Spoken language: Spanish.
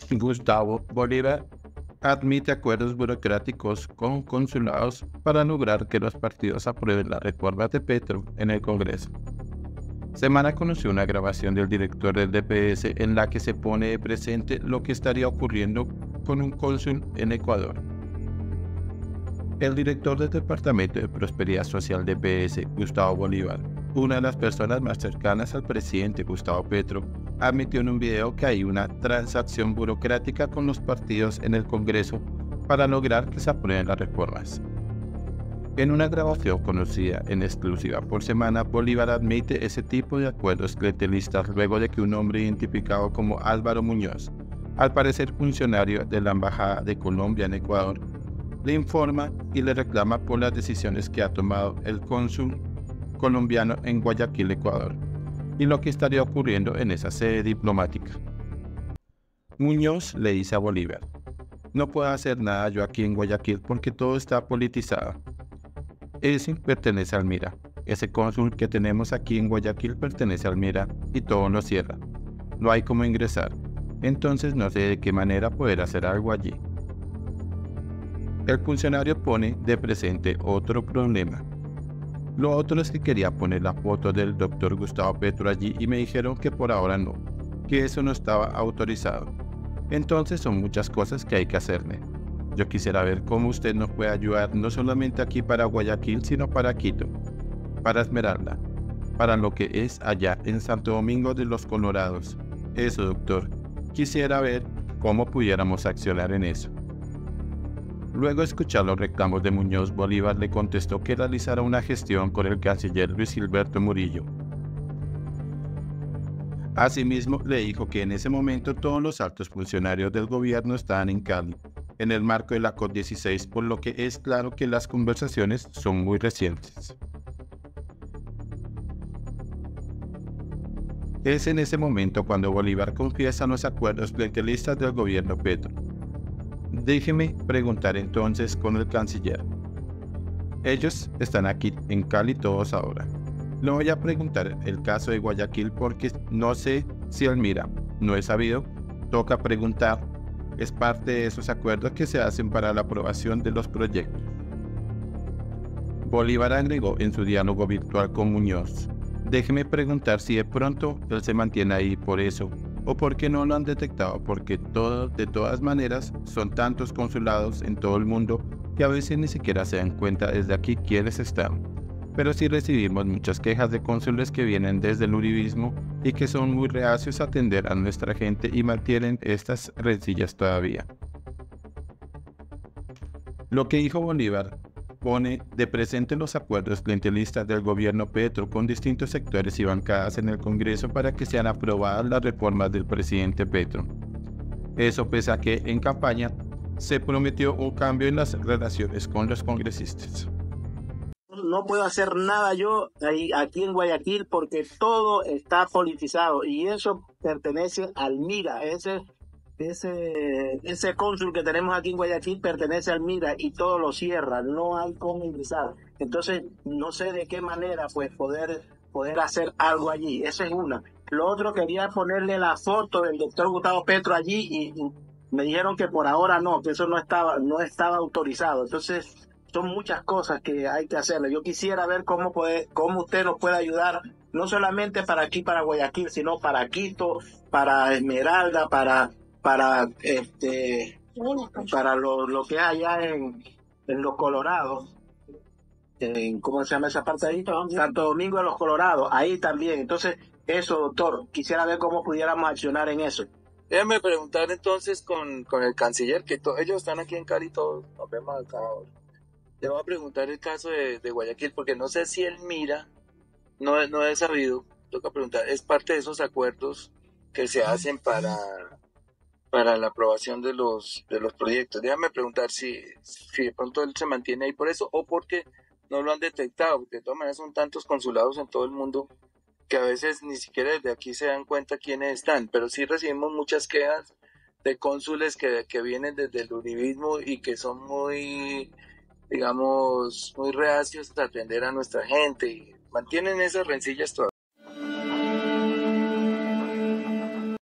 Gustavo Bolívar admite acuerdos burocráticos con consulados para lograr que los partidos aprueben las reformas de Petro en el Congreso. Semana conoció una grabación del director del DPS en la que se pone de presente lo que estaría ocurriendo con un cónsul en Ecuador. El director del Departamento de Prosperidad Social DPS, Gustavo Bolívar, una de las personas más cercanas al presidente Gustavo Petro, admitió en un video que hay una transacción burocrática con los partidos en el Congreso para lograr que se aprueben las reformas. En una grabación conocida en exclusiva por Semana, Bolívar admite ese tipo de acuerdos clientelistas luego de que un hombre identificado como Álvaro Muñoz, al parecer funcionario de la Embajada de Colombia en Ecuador, le informa y le reclama por las decisiones que ha tomado el cónsul colombiano en Guayaquil, Ecuador, y lo que estaría ocurriendo en esa sede diplomática. Muñoz le dice a Bolívar: "No puedo hacer nada yo aquí en Guayaquil porque todo está politizado. Ese pertenece al MIRA. Ese cónsul que tenemos aquí en Guayaquil pertenece al MIRA y todo lo cierra. No hay cómo ingresar. Entonces no sé de qué manera poder hacer algo allí". El funcionario pone de presente otro problema. Lo otro es que quería poner la foto del doctor Gustavo Petro allí y me dijeron que por ahora no, que eso no estaba autorizado. Entonces son muchas cosas que hay que hacerle. Yo quisiera ver cómo usted nos puede ayudar no solamente aquí para Guayaquil, sino para Quito, para Esmeralda, para lo que es allá en Santo Domingo de los Colorados. Eso, doctor. Quisiera ver cómo pudiéramos accionar en eso. Luego de escuchar los reclamos de Muñoz, Bolívar le contestó que realizara una gestión con el canciller Luis Gilberto Murillo. Asimismo, le dijo que en ese momento todos los altos funcionarios del gobierno estaban en Cali, en el marco de la COP16, por lo que es claro que las conversaciones son muy recientes. Es en ese momento cuando Bolívar confiesa los acuerdos clientelistas del gobierno Petro. Déjeme preguntar entonces con el canciller. Ellos están aquí en Cali todos ahora. Le voy a preguntar el caso de Guayaquil porque no sé si él mira. No he sabido. Toca preguntar. Es parte de esos acuerdos que se hacen para la aprobación de los proyectos. Bolívar agregó en su diálogo virtual con Muñoz: déjeme preguntar si de pronto él se mantiene ahí por eso, o porque no lo han detectado, porque de todas maneras son tantos consulados en todo el mundo que a veces ni siquiera se dan cuenta desde aquí quiénes están. Pero sí recibimos muchas quejas de cónsules que vienen desde el uribismo y que son muy reacios a atender a nuestra gente y mantienen estas rencillas todavía. Lo que dijo Bolívar pone de presente los acuerdos clientelistas del gobierno Petro con distintos sectores y bancadas en el Congreso para que sean aprobadas las reformas del presidente Petro. Eso pese a que en campaña se prometió un cambio en las relaciones con los congresistas. No puedo hacer nada yo aquí en Guayaquil porque todo está politizado y eso pertenece al MIRA. Ese cónsul que tenemos aquí en Guayaquil pertenece al MIRA y todo lo cierra, no hay cómo ingresar. Entonces, no sé de qué manera pues poder hacer algo allí. Esa es una. Lo otro, quería ponerle la foto del doctor Gustavo Petro allí y me dijeron que por ahora no, que eso no estaba autorizado. Entonces, son muchas cosas que hay que hacerle. Yo quisiera ver cómo usted nos puede ayudar, no solamente para aquí, para Guayaquil, sino para Quito, para Esmeralda, para lo que hay allá en los Colorados, ¿cómo se llama esa parte ahí? Santo Domingo de los Colorados, ahí también. Entonces, eso, doctor, quisiera ver cómo pudiéramos accionar en eso. Déjame preguntar entonces con el canciller, que ellos están aquí en Cali todos, nos vemos acá ahora. Le voy a preguntar el caso de Guayaquil, porque no sé si él mira, no he sabido, toca preguntar, es parte de esos acuerdos que se hacen para la aprobación de los proyectos. Déjame preguntar si de pronto él se mantiene ahí por eso o porque no lo han detectado, porque de todas maneras son tantos consulados en todo el mundo que a veces ni siquiera desde aquí se dan cuenta quiénes están, pero sí recibimos muchas quejas de cónsules que vienen desde el uribismo y que son muy, digamos, muy reacios a atender a nuestra gente y mantienen esas rencillas todavía.